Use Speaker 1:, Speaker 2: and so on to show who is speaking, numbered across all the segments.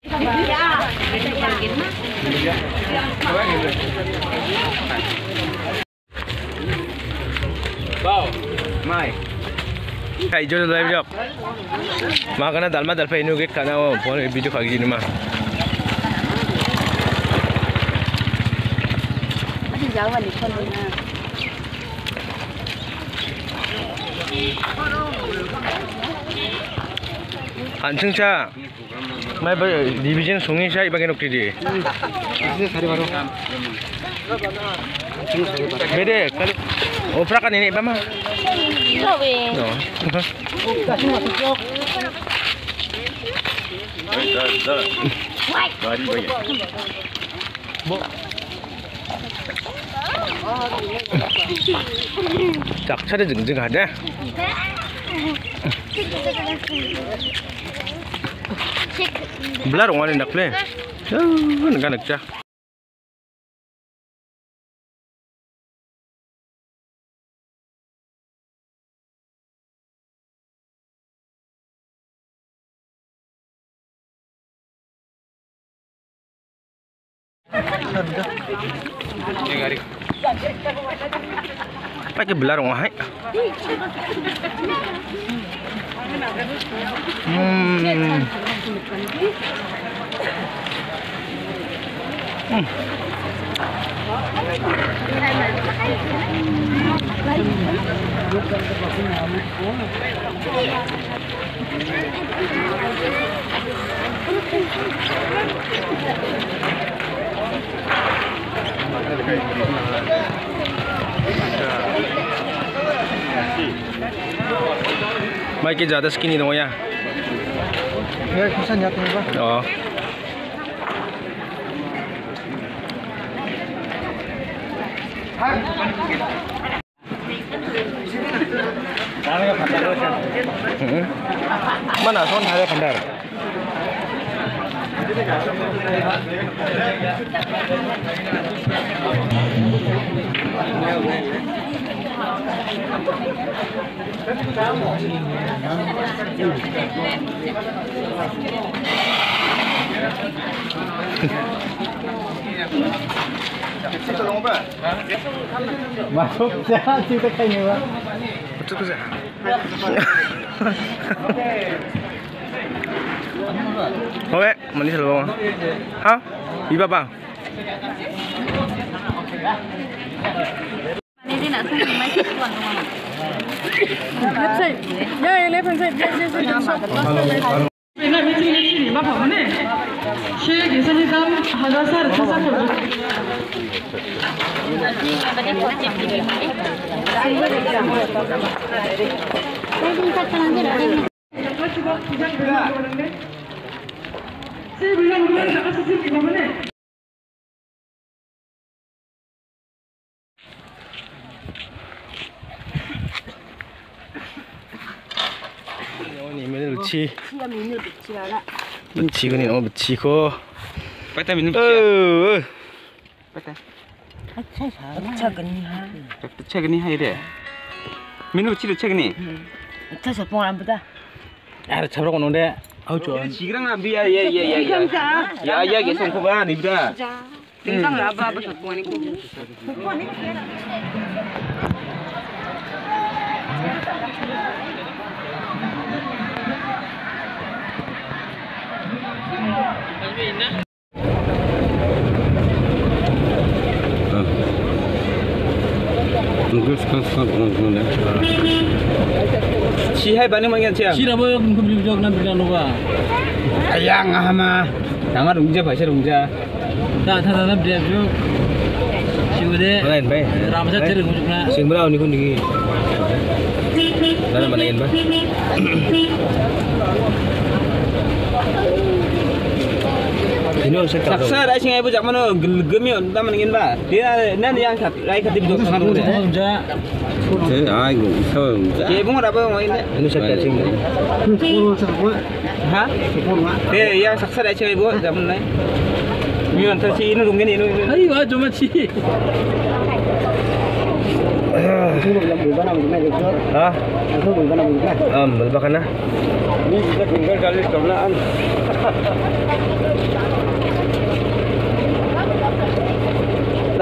Speaker 1: Wow, mai. Kayak jodoh live job. Makanya dalma dalpa ini oke karena video kayak gini mah.
Speaker 2: Ada Jawa di sana.
Speaker 1: 안승차 mai division sungi saya bagian ukti di bede kalau opera kan ini apa mah 작차례 증증하네 belar orang nak play, nak cah. Pakai belar orang hai. Mai ke ज़्यादा skinny dong ya?
Speaker 3: Ya, bisa nyatu apa?
Speaker 1: Oh. Mana son ada kandar?
Speaker 3: Masuk saya cerita kayaknya Pak.
Speaker 1: Betul sih. Oke, manis loh. Hah? Iba bang.
Speaker 2: Ini nak tunggu mai tuan rumah.
Speaker 4: Website. Ya, ini website. Benar meeting ini apa mana? Saya kisah hitam hadasar kisah apa? Saya bilang nak kasih sih mana?
Speaker 1: Ini mana luci? Luci kan ini, oh luci kok.
Speaker 5: Peta minum
Speaker 1: Oh.
Speaker 5: Peta.
Speaker 2: Cakni ha.
Speaker 5: Cek ni hai deh. Minum luci ni.
Speaker 2: Itu sepuluh dah.
Speaker 1: Ada cabrak kono deh. Aku jual.
Speaker 5: Cikrang nabi ya. Ya gesong koba ni bra.
Speaker 2: Tinggal apa sepuluh ni.
Speaker 5: Si hai bani manggil siang.
Speaker 3: Si rabo yang beli jog na bilang lupa.
Speaker 5: Ayang ahma. Tama rungja bahasa rungja.
Speaker 3: Tak beli jog. Si udah.
Speaker 1: Mana ini?
Speaker 3: Ramasa ceri ngujukna.
Speaker 1: Sing berau ni kundi. Mana mana ini? Ini usah tak.
Speaker 5: Saksa rai singai bu jak mana gemion taman ingin ba. Dia nan yang rai katib dok sangat muda.
Speaker 3: Rungja.
Speaker 5: Ai gu so. Ye bunga apa mau ini?
Speaker 1: Ini usah tak sing.
Speaker 5: Ha? Dia yang saksa rai singai bu zaman nai. Mion tersi ini rungin ini.
Speaker 3: Ayo cuma si.
Speaker 1: Hah? Berapa kana?
Speaker 5: Ini kita tinggal kali sebelah.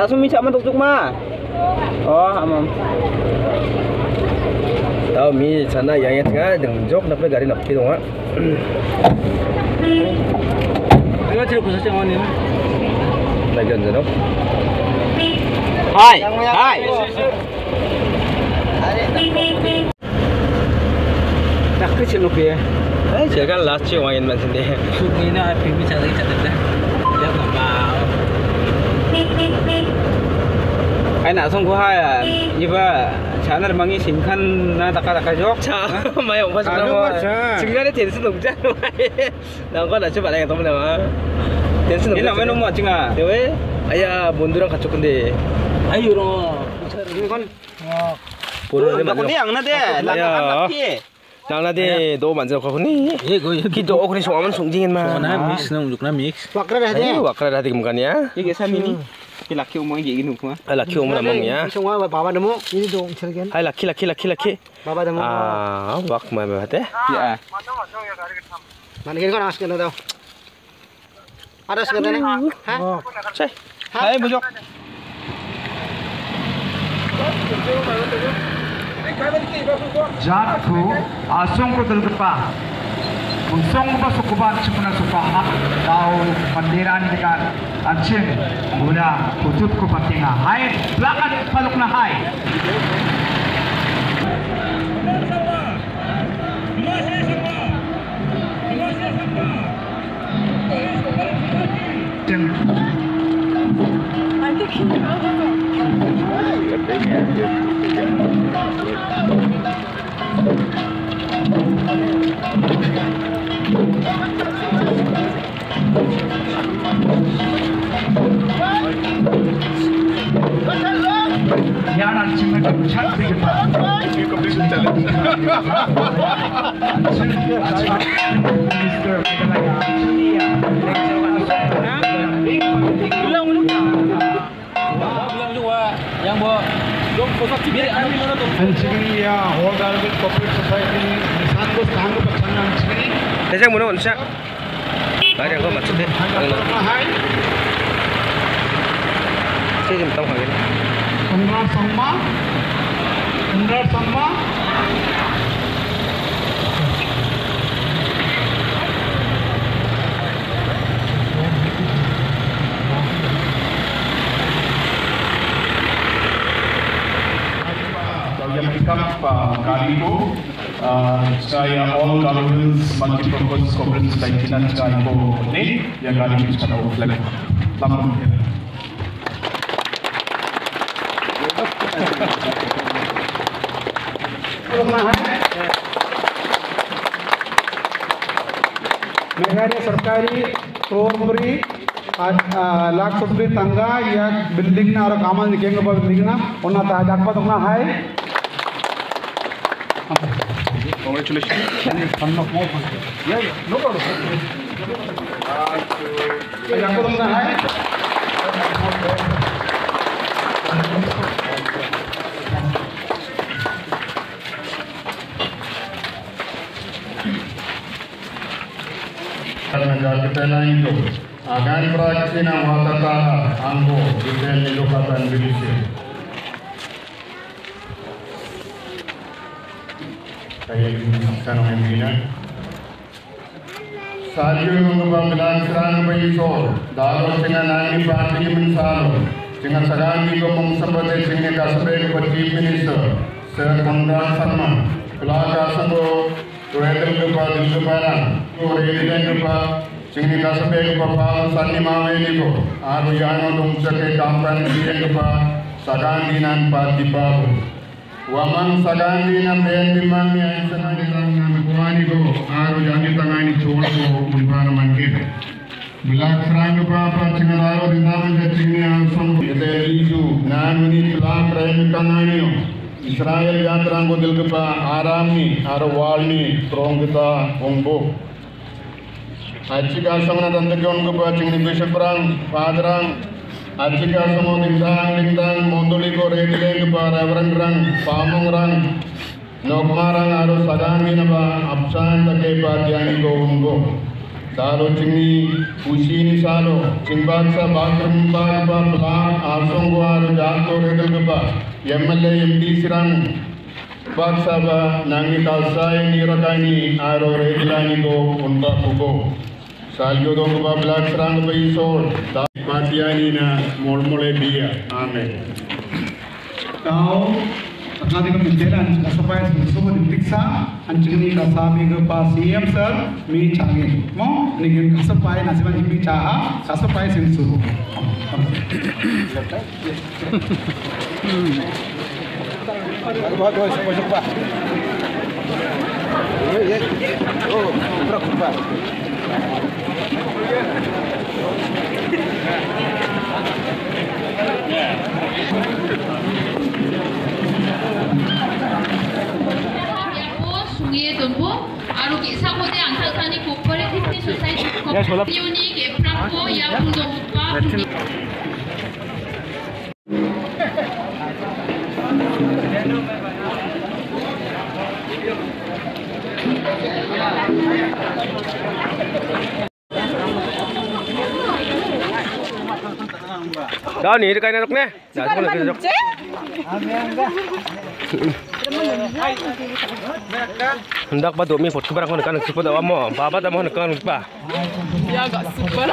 Speaker 5: langsung minta tuk mah. Oh, amam.
Speaker 1: Tahu mi sana yang tengah dengan jok nak gari nak pergi dong.
Speaker 3: Tengah cerita pasal yang ni.
Speaker 1: Lagi kan dong.
Speaker 5: Hai. Hai. Nak kecil lu ya.
Speaker 1: Saya kan last year wangin macam ni.
Speaker 3: Sungai ni api macam ni macam tu. Dia nak bau.
Speaker 5: Ai nak song ko hai à. Iba channel mangi singkan na taka jok.
Speaker 1: 자, 많이 오빠 좀 나와. 중간에 댄스 동작. 나가 나 좀 알아야 돼. 댄스
Speaker 5: Ini
Speaker 1: 동작.
Speaker 5: namanya nomor cenga.
Speaker 1: 왜? 아야, 몬드랑 같이 건데.
Speaker 3: Ayo ro.
Speaker 5: Ini kan.
Speaker 1: 보러는
Speaker 5: Nak
Speaker 1: 만져.
Speaker 5: kuntiang na de. Lang ki.
Speaker 1: 나나데 너 만져 거니?
Speaker 3: Eh, go.
Speaker 1: 기도 그래 소아만 송징인 마.
Speaker 3: Mana mix na unjuk na mix.
Speaker 1: 아니, 와크라 하디 금간이야?
Speaker 5: Ini gesa mini. Ki laki umang gi ginu kuma.
Speaker 1: 아, 라키 오면 안 먹냐?
Speaker 6: semua baba demo ini dong cergen
Speaker 1: 아, 라키.
Speaker 6: baba demo
Speaker 1: 아, 와크 마마 하대?
Speaker 5: Ya.
Speaker 6: mana gini kan asken tau ada asken nih hah
Speaker 1: 자,
Speaker 5: Hai bojok.
Speaker 7: Jatuh asong ko terdepa Unsong ba sukuban cimuna supahat tau pandiran dekat ancing guna kutut ko patinga hai belakang paluk na hai Yan ancing na cat begitu.
Speaker 3: Yang bawa jom kosak cibir anu mana tu?
Speaker 7: Ancing ya, all Arabic Cooperative Society insan ko sangat bercanda ancing.
Speaker 1: 대장 문어 원샷. 말이 거 맞춘데.
Speaker 7: Hai,
Speaker 1: 지금 땀 가게.
Speaker 7: Undrar Sama. Yang berkap kali itu saya all governments multi-purpose cooperative society na saya ko ni yang kali itu kita ulang. Lamun. Meghalaya सरकारी तोंबरी लाख सुपरी तंगा या बिल्डिंग ना और कामन दिखेंगे बिल्डिंग ना उन्ना ताजा पद उन्ना है congratulations ya no problem ताजा पद उन्ना है kita itu agan praksina watata anggo detail nilukatan bilisi kaya kanong emina Sadio nungguban serang bayiso dalo singa nani pati mensalo singa sarang ko mong sabate singa kasbe ko chief minister Sir Kondran Sarma Pelaga Sambo Tuedel Lupa Dilupara Tuedel Lupa Singni Kasbe Lupa Sani Maweli ko Aru Yano Dungsake Kampan Diyan Lupa Sagandinan Pati Babu Waman Sagandinan Ben Dimani Aisana Dilangan Kuani ko Aru Jani Tangani Chola ko Umpana Mangkit Bilak Serang Lupa Singalaro Dinaman Jatini Ansam Ite Lisu Nanuni Pilak Remi Kanganio Israel Yatrango Dilgapa Arami Arawalni Prongita Ongbo Achika Samana Dandagon Gupa Chingni Bishop Rang Padrang Achika Samo Dindang Mondoliko Redilengapa Reverend Rang Pamong Rang Nokmarang Aro Sagangi Naba Absan Take Padiani Go Ongbo Dalo Chingi, Usini Salo, Chimbaksa Bakram Baba Plan, Asongwar, Jato Regalba, Yamale MD Sirang, Baksaba, Nangi Kalsai, Nirakani, Aro Regalani Go, Unta Kubo, Salyo Dogba Black Rang Baisol, Patiani na Molmole Bia, Amen.
Speaker 8: Kau Tadi kami jalan supaya semua diperiksa, anjing kasabi ke pasien sir, mi canggih. Mau nih supaya nasi macam mi cah, supaya sensuh.
Speaker 9: Sungai Dombo, Aruki Samote Antakani Cooperative Society, Unique, Franco, Yapudo,
Speaker 1: Đó nhỉ cái này được nè. Dạ không được được. Hendak batu mi foto barang kan super dah amo. Bapa dah mohon kan lupa.
Speaker 2: Ya agak super.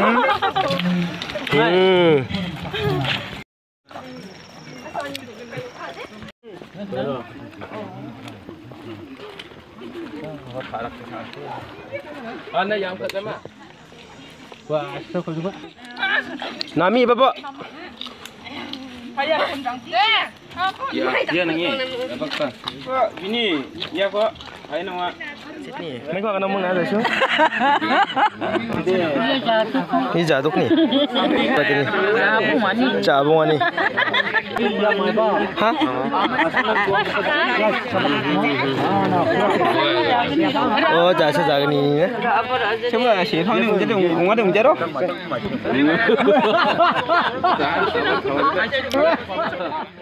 Speaker 1: Anda yang pertama. Wah, aku juga. Nami bapak.
Speaker 2: Ayah kandang.
Speaker 5: Ya, dia nangi. Dapat kan? Kok gini? Ya kok. Ayo nama.
Speaker 1: Sini. Mereka akan ngomong ada sih.
Speaker 2: Ini jatuh.
Speaker 1: Ini jatuh nih. Berarti nih. Cabung ani. Hah? Oh, jasa jaga nih.
Speaker 5: Coba sih, ini jadi ungu ada ungu jero.